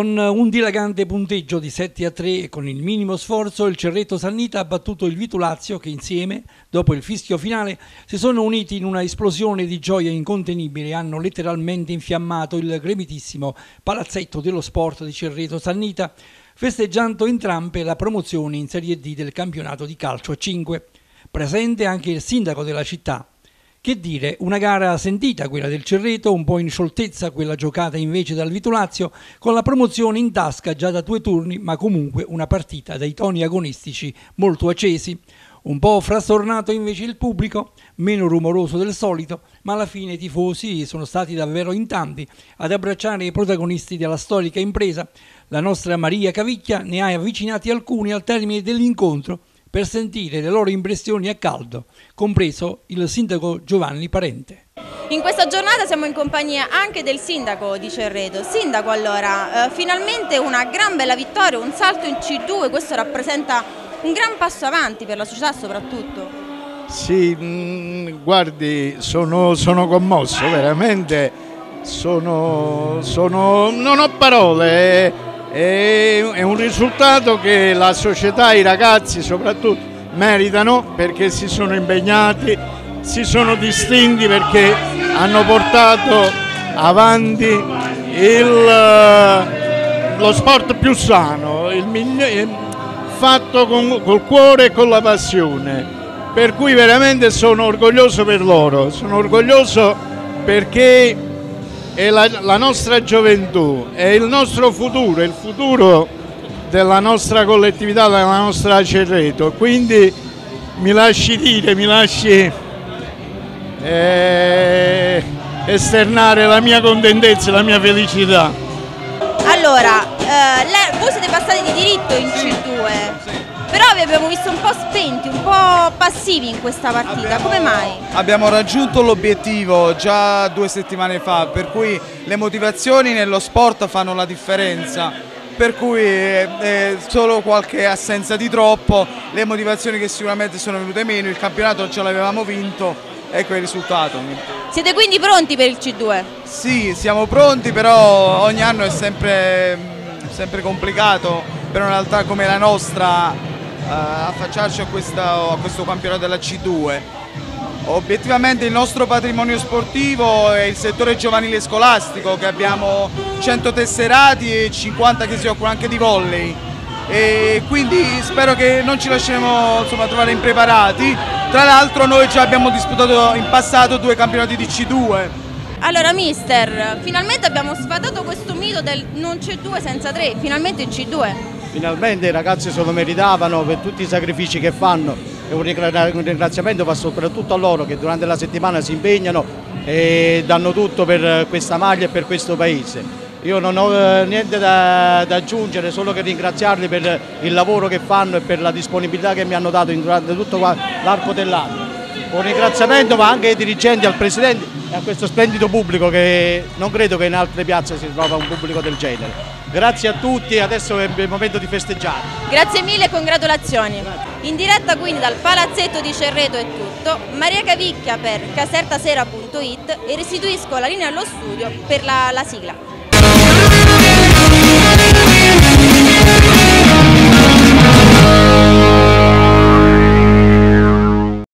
Con un dilagante punteggio di 7-3 e con il minimo sforzo il Cerreto Sannita ha battuto il Vitulazio che insieme, dopo il fischio finale, si sono uniti in una esplosione di gioia incontenibile e hanno letteralmente infiammato il gremitissimo palazzetto dello sport di Cerreto Sannita, festeggiando entrambe la promozione in Serie D del campionato di calcio a 5. Presente anche il sindaco della città. Che dire, una gara sentita quella del Cerreto, un po' in scioltezza quella giocata invece dal Vitulazio, con la promozione in tasca già da 2 turni, ma comunque una partita dai toni agonistici molto accesi. Un po' frastornato invece il pubblico, meno rumoroso del solito, ma alla fine i tifosi sono stati davvero in tanti ad abbracciare i protagonisti della storica impresa. La nostra Maria Cavicchia ne ha avvicinati alcuni al termine dell'incontro, per sentire le loro impressioni a caldo, compreso il sindaco Giovanni Parente. In questa giornata siamo in compagnia anche del sindaco di Cerreto. Sindaco, allora, finalmente una gran bella vittoria, un salto in C2, questo rappresenta un gran passo avanti per la società soprattutto. Sì, guardi, sono commosso, veramente, non ho parole. È un risultato che la società e i ragazzi soprattutto meritano, perché si sono impegnati, si sono distinti, perché hanno portato avanti lo sport più sano, fatto col cuore e con la passione, per cui veramente sono orgoglioso per loro, sono orgoglioso perché è la nostra gioventù, è il nostro futuro, è il futuro della nostra collettività, della nostra Cerreto. Quindi mi lasci esternare la mia contentezza e la mia felicità. Allora, voi siete passati di diritto in C2. Però vi abbiamo visto un po' spenti, un po' passivi in questa partita, come mai? Abbiamo raggiunto l'obiettivo già 2 settimane fa, per cui le motivazioni nello sport fanno la differenza, per cui solo qualche assenza di troppo, le motivazioni che sicuramente sono venute meno, il campionato ce l'avevamo vinto, ecco il risultato. Siete quindi pronti per il C2? Sì, siamo pronti, però ogni anno è sempre complicato per una realtà come la nostra affacciarci a questo campionato della C2. Obiettivamente il nostro patrimonio sportivo è il settore giovanile scolastico, che abbiamo 100 tesserati e 50 che si occupano anche di volley, e quindi spero che non ci lasceremo trovare impreparati. Tra l'altro noi già abbiamo disputato in passato 2 campionati di C2. Allora mister, finalmente abbiamo sfatato questo mito del non c'è 2 senza 3, finalmente in C2. Finalmente i ragazzi se lo meritavano per tutti i sacrifici che fanno, e un ringraziamento va soprattutto a loro che durante la settimana si impegnano e danno tutto per questa maglia e per questo paese. Io non ho niente da aggiungere, solo che ringraziarli per il lavoro che fanno e per la disponibilità che mi hanno dato durante tutto l'arco dell'anno. Un ringraziamento va anche ai dirigenti, al presidente e a questo splendido pubblico, che non credo che in altre piazze si trova un pubblico del genere. Grazie a tutti, adesso è il momento di festeggiare. Grazie mille e congratulazioni. Grazie. In diretta quindi dal palazzetto di Cerreto è tutto. Maria Cavicchia per casertasera.it e restituisco la linea allo studio per la sigla.